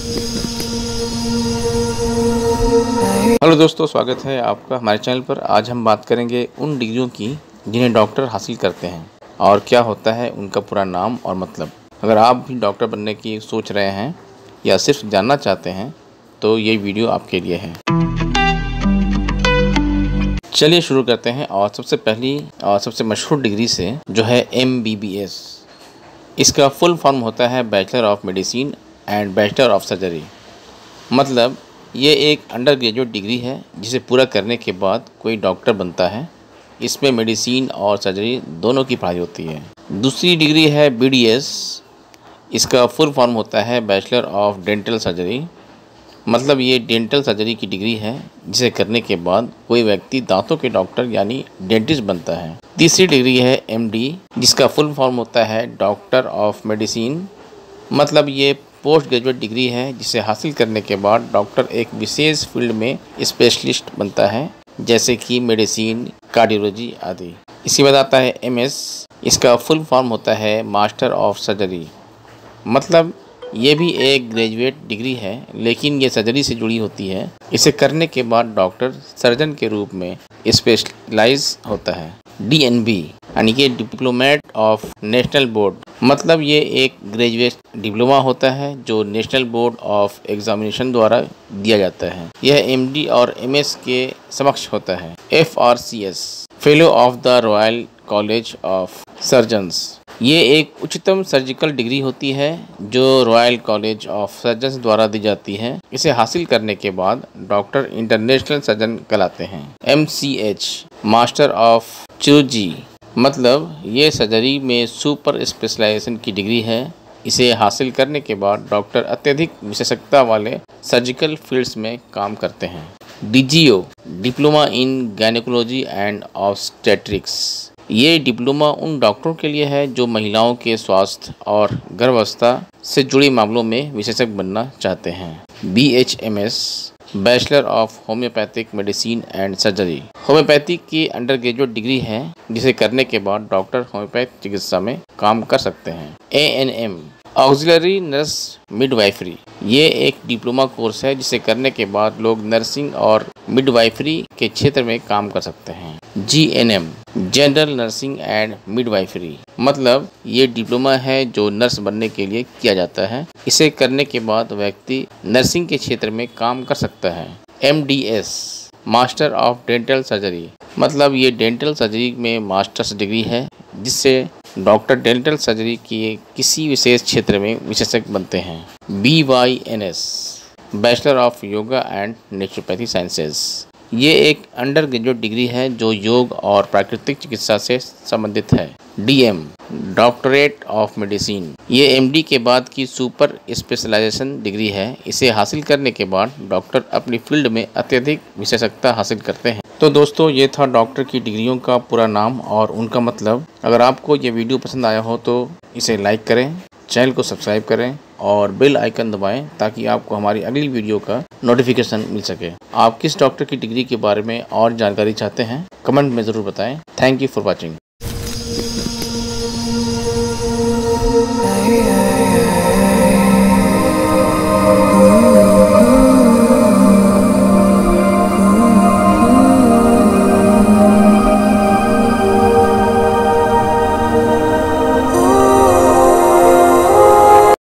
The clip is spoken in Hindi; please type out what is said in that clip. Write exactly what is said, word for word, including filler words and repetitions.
हेलो दोस्तों, स्वागत है आपका हमारे चैनल पर। आज हम बात करेंगे उन डिग्रियों की जिन्हें डॉक्टर हासिल करते हैं और क्या होता है उनका पूरा नाम और मतलब। अगर आप भी डॉक्टर बनने की सोच रहे हैं या सिर्फ जानना चाहते हैं तो ये वीडियो आपके लिए है। चलिए शुरू करते हैं और सबसे पहली और सबसे मशहूर डिग्री से जो है एम बी बी एस। इसका फुल फॉर्म होता है bachelor of medicine and bachelor of surgery. मतलब ये एक अंडर ग्रेजुएट डिग्री है जिसे पूरा करने के बाद कोई डॉक्टर बनता है। इसमें मेडिसिन और सर्जरी दोनों की पढ़ाई होती है। दूसरी डिग्री है बी डी एस। इसका फुल फॉर्म होता है बैचलर ऑफ डेंटल सर्जरी। मतलब ये डेंटल सर्जरी की डिग्री है जिसे करने के बाद कोई व्यक्ति दांतों के डॉक्टर यानी डेंटिस्ट बनता है। तीसरी डिग्री है एम डी, जिसका फुल फॉर्म होता है डॉक्टर ऑफ मेडिसिन। मतलब ये पोस्ट ग्रेजुएट डिग्री है जिसे हासिल करने के बाद डॉक्टर एक विशेष फील्ड में स्पेशलिस्ट बनता है, जैसे कि मेडिसिन, कार्डियोलॉजी आदि। इसके बाद आता है एम एस। इसका फुल फॉर्म होता है मास्टर ऑफ सर्जरी। मतलब ये भी एक ग्रेजुएट डिग्री है लेकिन ये सर्जरी से जुड़ी होती है। इसे करने के बाद डॉक्टर सर्जन के रूप में स्पेशलाइज होता है। डी एन बी यानी कि डिप्लोमेट ऑफ नेशनल बोर्ड। मतलब ये एक ग्रेजुएट डिप्लोमा होता है जो नेशनल बोर्ड ऑफ एग्जामिनेशन द्वारा दिया जाता है। यह एम डी और एम एस के समक्ष होता है। F R C S fellow of the royal college of surgeons. ये एक उच्चतम सर्जिकल डिग्री होती है जो रॉयल कॉलेज ऑफ सर्जन्स द्वारा दी जाती है। इसे हासिल करने के बाद डॉक्टर इंटरनेशनल सर्जन कहलाते हैं। M C H master of चिरोजी। मतलब ये सर्जरी में सुपर स्पेशलाइजेशन की डिग्री है। इसे हासिल करने के बाद डॉक्टर अत्यधिक विशेषज्ञता वाले सर्जिकल फील्ड्स में काम करते हैं। D G O diploma in gynaecology and obstetrics. ये डिप्लोमा उन डॉक्टरों के लिए है जो महिलाओं के स्वास्थ्य और गर्भावस्था से जुड़े मामलों में विशेषज्ञ बनना चाहते हैं। B H M S bachelor of homoeopathic medicine and surgery. Homoeopathy की अंडर ग्रेजुएट डिग्री है जिसे करने के बाद डॉक्टर होम्योपैथ चिकित्सा में काम कर सकते हैं। A N M auxiliary nurse midwifery. ये एक डिप्लोमा कोर्स है जिसे करने के बाद लोग नर्सिंग और मिडवाइफरी के क्षेत्र में काम कर सकते हैं। G N M general nursing and midwifery. मतलब ये डिप्लोमा है जो नर्स बनने के लिए किया जाता है। इसे करने के बाद व्यक्ति नर्सिंग के क्षेत्र में काम कर सकता है। M D S master of dental surgery. मतलब ये डेंटल सर्जरी में मास्टर्स डिग्री है जिससे डॉक्टर डेंटल सर्जरी के किसी विशेष क्षेत्र में विशेषज्ञ बनते हैं। B Y N S bachelor of yoga and naturopathy sciences. ये एक अंडर ग्रेजुएट डिग्री है जो योग और प्राकृतिक चिकित्सा से संबंधित है। D M doctorate of medicine. ये एम डी के बाद की सुपर स्पेशलाइजेशन डिग्री है। इसे हासिल करने के बाद डॉक्टर अपनी फील्ड में अत्यधिक विशेषज्ञता हासिल करते हैं। तो दोस्तों, ये था डॉक्टर की डिग्रियों का पूरा नाम और उनका मतलब। अगर आपको ये वीडियो पसंद आया हो तो इसे लाइक करें, चैनल को सब्सक्राइब करें और बेल आइकन दबाएं ताकि आपको हमारी अगली वीडियो का नोटिफिकेशन मिल सके। आप किस डॉक्टर की डिग्री के बारे में और जानकारी चाहते हैं कमेंट में ज़रूर बताएं। Thank you for watching.